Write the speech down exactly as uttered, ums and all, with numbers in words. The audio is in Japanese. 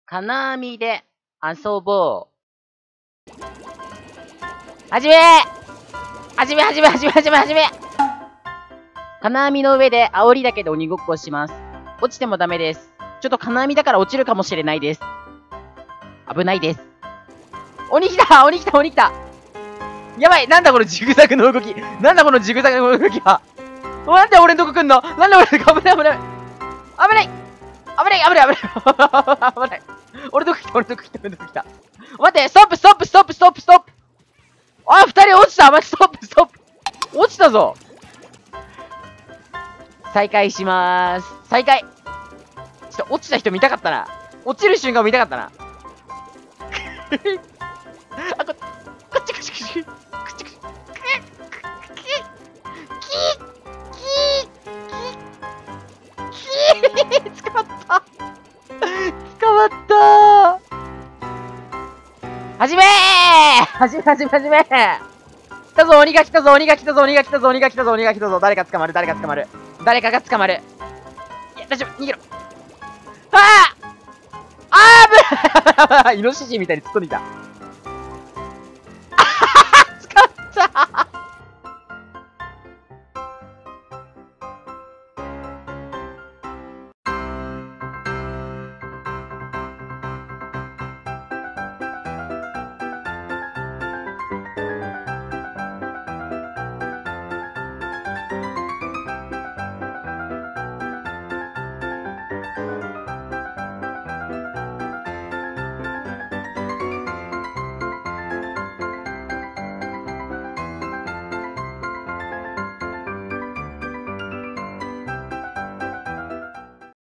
金網で遊ぼう。はじめはじめはじめはじめはじめはじめ金網の上で煽りだけで鬼ごっこをします。落ちてもダメです。ちょっと金網だから落ちるかもしれないです。危ないです。鬼来た鬼来た鬼来たやばいなんだこのジグザグの動きなんだこのジグザグの動きはなんで俺んとこ来んのなんで俺んとこ危ない危ない危ない危ない危ない危ない危ない危ない俺んとこ来た俺んとこ来た俺んとこ来た待ってストップストップストップストップストップあ二人落ちた待ってストップストップ落ちたぞ再開しまーす再開ちょっと落ちた人見たかったな落ちる瞬間見たかったなあここっちこっちこっちこっちこっち捕まった捕まったはじめーはじめはじめはじめ来たぞ鬼が来たぞ鬼が来たぞ鬼が来たぞ鬼が来たぞ鬼が来たぞ誰か捕まる誰か捕まる誰かが捕まるいや大丈夫逃げろあああー危ないイノシシみたいに突っ込んでいた